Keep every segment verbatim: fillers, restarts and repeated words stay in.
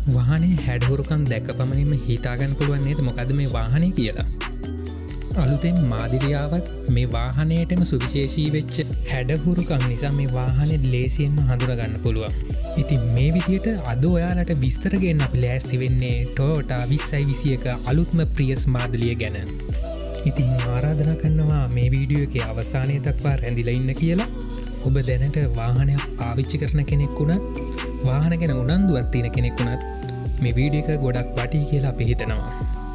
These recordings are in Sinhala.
වාහනේ හැඩහුරුකම් දැක්ක පමණින්ම හිතාගන්න පුළුවන් නේද මොකද මේ වාහනේ කියලා. අලුතෙන් මාදිලියාවත් මේ වාහනයටම සුවිශේෂී වෙච්ච හැඩහුරුකම් නිසා මේ වාහනේ ලේසියෙන්ම හඳුනගන්න පුළුවන්. ඉතින් මේ විදියට අද ඔයාලට විස්තර ගන්න අපි ලෑස්ති වෙන්නේ Toyota විස්සයි විසි එක අලුත්ම Prius මාදලිය ගැන. ඉතින් ආරාධනා කරනවා මේ වීඩියෝ එකේ අවසානයේ දක්වා රැඳිලා ඉන්න කියලා. ඔබ දැනට වාහනයක් පාවිච්චි කරන කෙනෙක් වුණත් වාහන ගැන උනන්දුවක් තියෙන කෙනෙක් වුණත් මේ වීඩියෝ එක ගොඩක් වටී කියලා අපි හිතනවා.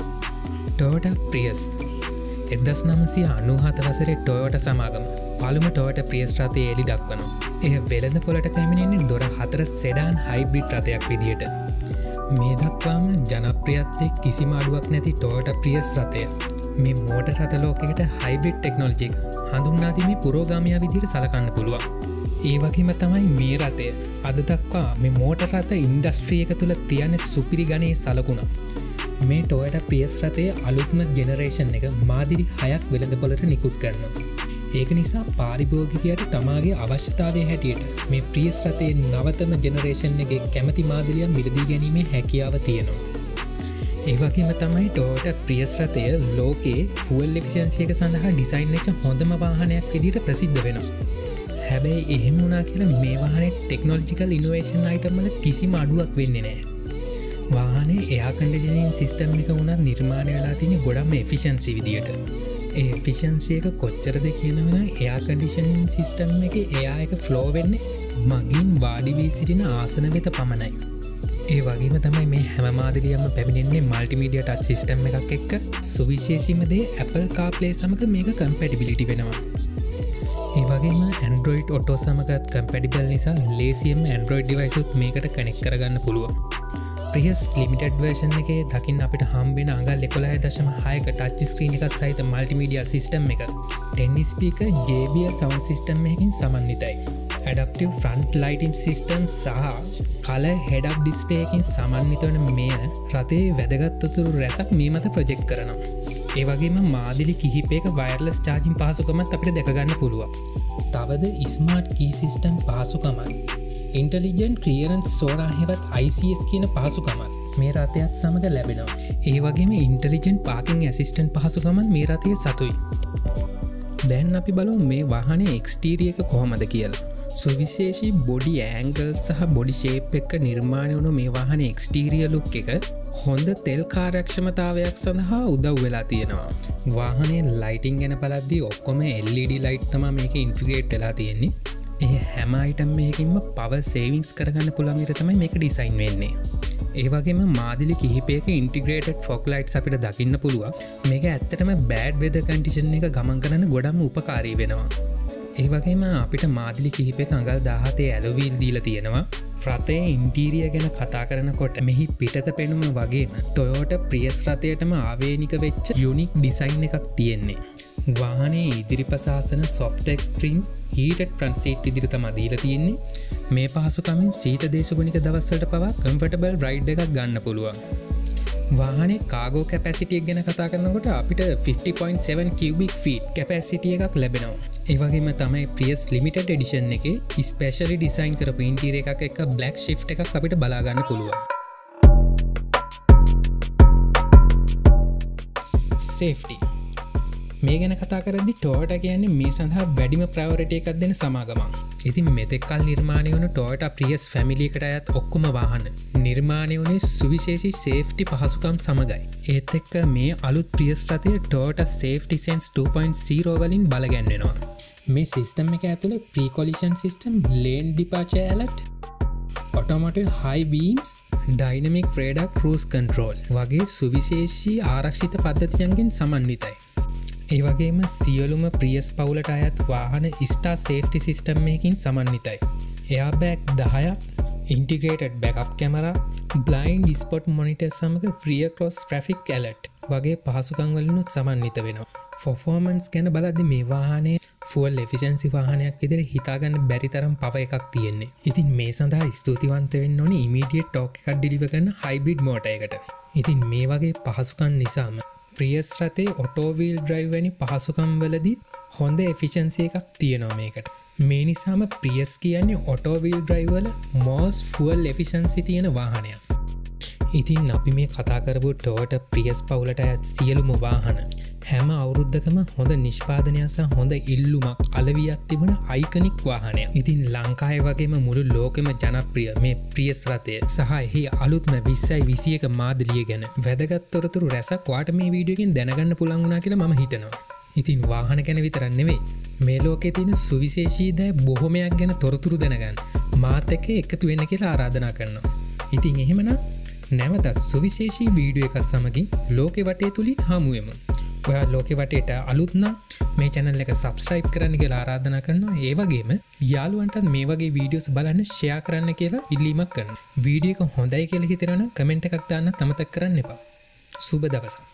Toyota Prius එක්දස් නමසිය අනූහත වසරේ Toyota සමාගම පළමු Toyota Prius රථය එළි දක්වනවා. එය වෙළඳ පොළට පැමිණෙන්නේ දොර හතර සෙඩාන් හයිබ්‍රිඩ් රථයක් විදියට. මේ දක්වාම ජනප්‍රියත්වයේ කිසිම අඩුවක් නැති Toyota Prius රථය මේ මෝටර් රථ ලෝකයකට හයිබ්‍රිඩ් ටෙක්නොලොජි එක හඳුන්වා දීමේ පුරෝගාමියා විදියට සලකන්න පුළුවන්. ඒ වගේම තමයි මේ රථය අද දක්වා මේ මෝටර් රථ ඉන්ඩස්ට්‍රි එක තුළ තියෙන සුපිරි ගණයේ සලකුණා. මේ Toyota Prius රථයේ අලුත්ම ජෙනරේෂන් එක මාදිලි හයක් වෙළඳ පොළට නිකුත් කරනවා. ඒක නිසා පාරිභෝගිකයට තමාගේ අවශ්‍යතාවය හැටියට මේ Prius රථයේ නවතම ජෙනරේෂන් එකේ කැමති මාදිලිය මිලදී ගැනීමේ හැකියාව තියෙනවා. ඒ වගේම තමයි Toyota Prius රථය ලෝකයේ ෆුවල් එෆිෂියන්සි එක සඳහා ඩිසයින් වෙච්ච හොඳම වාහනයක් විදිහට ප්‍රසිද්ධ වෙනවා. හැබැයි එහෙම වුණා කියලා මේ වාහනේ ටෙක්නොලොජිකල් ඉනෝවේෂන් අයිටම් වල කිසිම අඩුවක් වෙන්නේ නැහැ. වාහනේ එයා කන්ඩිෂනින් සිස්ටම් එක වුණත් නිර්මාණය වෙලා තියෙන්නේ ගොඩක්ම එෆිෂන්සි විදියට. ඒ එෆිෂන්සි එක කොච්චරද කියනවනම් එයා කන්ඩිෂනින් සිස්ටම් එකේ එයා එක ෆ්ලෝ වෙන්නේ මගින් වාඩි වී සිටින ආසන වෙත පමණයි. ඒ වගේම තමයි මේ හැම මාදිලියක්ම පැමිණෙන්නේ මල්ටිමීඩියා ටච් සිස්ටම් එකක් එක්ක. සුවිශේෂීම දේ Apple CarPlay සමග මේක කම්පැටිබිලිටි වෙනවා. ඒ වගේම Android Auto සමගත් කම්පැටිබල් නිසා ලේසියෙන්ම Android device උත් මේකට කනෙක්ට් කරගන්න පුළුවන්. Prius Limited version එකේ දකින්න අපිට හම්බෙන අඟල් එකොළහ දශම හයක touch screen එකක් සහිත multimedia system එක ten speaker J B L sound system එකකින් සමන්විතයි. Adaptive front lighting system සහ color head up display එකකින් සමන්විත වන මෙය රථයේ වැදගත් තොරතුරු රැසක් මේ මත ප්‍රොජෙක්ට් කරනවා. ඒ වගේම මාදිලි කිහිපයක wireless charging පහසුකමත් අපිට දැක ගන්න පුළුවන්. තවද smart key system පහසුකමත් Intelligent Clearance Sonar හෙවත් I C S කියන පහසුකමත් මේ රථයත් සමග ලැබෙනවා. ඒ වගේම Intelligent Parking Assistant පහසුකමත් මේ රථයේ සතුයි. දැන් අපි බලමු මේ වාහනේ එක්ස්ටීරියර් එක කොහොමද කියලා. සුවිශේෂී බොඩි ඇන්ගල් සහ බොඩි ෂේප් එක නිර්මාණය වුණු මේ වාහනේ එක්ස්ටීරියර් ලුක් එක හොඳ තෙල් කාර්යක්ෂමතාවයක් සඳහා උදව් වෙලා තියෙනවා. වාහනේ ලයිටින් ගැන බලද්දී ඔක්කොම L E D ලයිට් තමයි මේකේ ඉන්ටිග්‍රේට් වෙලා තියෙන්නේ. ඒ හැම අයිටම් එකකින්ම පවර් සේවිංග්ස් කරගන්න පුළුවන් විදිහට තමයි මේක ඩිසයින් වෙන්නේ. ඒ වගේම මාදිලි කිහිපයක ඉන්ටිග්‍රේටඩ් ෆොග් ලයිට්ස් අපිට දකින්න පුළුවන්. මේක ඇත්තටම බෑඩ් වෙදර් කන්ඩිෂන් එක ගමන් කරන්න ගොඩක්ම උපකාරී වෙනවා. ඒ වගේම අපිට මාදිලි කිහිපයක අඟල් දාහතේ ඇලොයි වීල් දීලා තියෙනවා. රථයේ ඉන්ටීරියර් ගැන කතා කරනකොට මෙහි පිටත පෙනුම වගේම Toyota Prius රථයටම ආවේනික වෙච්ච යුනික් ඩිසයින් එකක් තියෙන්නේ. වාහනේ ඉදිරිපස ආසන soft extreme heated front seat විදිහට තමයි දීලා තියෙන්නේ. මේ පහසුකමින් සීත දේශගුණික දවස්වලට පවා comfortable ride එකක් ගන්න පුළුවන්. වාහනේ cargo capacity එක ගැන කතා කරනකොට අපිට fifty point seven cubic feet capacity එකක් ලැබෙනවා. ඒ වගේම තමයි Prius Limited Edition එකේ specially design කරපු interior එකක් එක්ක black shift එකක් අපිට බලා ගන්න පුළුවන්. Safety මේ ගැන කතා කරද්දි Toyota කියන්නේ මේ සඳහා වැඩිම ප්‍රයොරිටි එකක් දෙන සමාගමක්. ඉතින් මෙතෙක් කල් නිර්මාණය වුණු Toyota Prius family එකට අයත් ඔක්කොම වාහන නිර්මාණය වුණේ සුවිශේෂී safety පහසුකම් සමගයි. ඒත් එක්ක මේ අලුත් Prius රථය Toyota Safety Sense two point oh වලින් බලගැන්වෙනවා. මේ සිස්ටම් එක ඇතුලේ pre-collision system, lane departure alert, automotive high beams, dynamic radar cruise control වගේ සුවිශේෂී ආරක්ෂිත පද්ධතියන්ගෙන් සමන්විතයි. ඒ වගේම සියලුම Prius පවුලට අයත් වාහන Star Safety System එකකින් සමන්විතයි. Airbag දහයක්, Integrated Backup Camera, Blind Spot Monitor සමග Rear Cross Traffic Alert වගේ පහසුකම් වලිනුත් සමන්විත වෙනවා. Performance ගැන බලද්දි මේ වාහනේ fuel efficiency වාහනයක් විදිහට හිතාගන්න බැරි තරම් පව එකක් තියෙන්නේ. ඉතින් මේ සඳහා ස්තුතිවන්ත වෙන්න ඕනේ immediate torque එකක් deliver කරන hybrid motor එකට. ඉතින් මේ වගේ පහසුකම් නිසාම Prius රථේ auto wheel drive වැනි පහසුකම් වලදී හොඳ efficiency එකක් තියෙනවා මේකට. මේ නිසාම Prius කියන්නේ auto wheel drive වල most fuel efficiency තියෙන වාහනයක්. ඉතින් අපි මේ කතා කරපු ටොයෝටා ප්‍රියස් පවුලට අයත් සියලුම වාහන හැම අවුරුද්දකම හොඳ නිෂ්පාදනයක් සහ හොඳ ඉල්ලුමක් අලවියක් තිබුණ අයිකනික් වාහනයක්. ඉතින් ලංකාවේ වගේම මුළු ලෝකෙම ජනප්‍රිය මේ ප්‍රියස් රථය සහ එහි අලුත්ම විස්සයි විසියක මාදිලිය ගැන වැදගත් තොරතුරු රැසක් ඔයාට මේ වීඩියෝ එකෙන් දැනගන්න පුළුවන් වුණා කියලා මම හිතනවා. ඉතින් වාහන ගැන විතරක් නෙවෙයි මේ ලෝකේ තියෙන සුවිශේෂී දෑ බොහොමයක් ගැන තොරතුරු දැනගන්න මාත් එක්ක එකතු වෙන්න කියලා ආරාධනා කරනවා. ඉතින් එහෙමනම් නැවතත් සුවිශේෂී වීඩියෝ එකක් සමගින් ලෝකෙ වටේ තුලින් හමුවෙමු. ඔයා ලෝකෙ වටේට අලුත් නම් මේ channel එක subscribe කරන්න කියලා ආරාධනා කරනවා. ඒ වගේම යාළුවන්ටත් මේ වගේ වීඩියෝස් බලන්න share කරන්න කියලා ඉල්ලීමක් කරනවා. වීඩියෝ එක හොඳයි කියලා හිතනවනම් කමෙන්ට් එකක් දාන්න අමතක කරන්න එපා. සුබ දවසක්.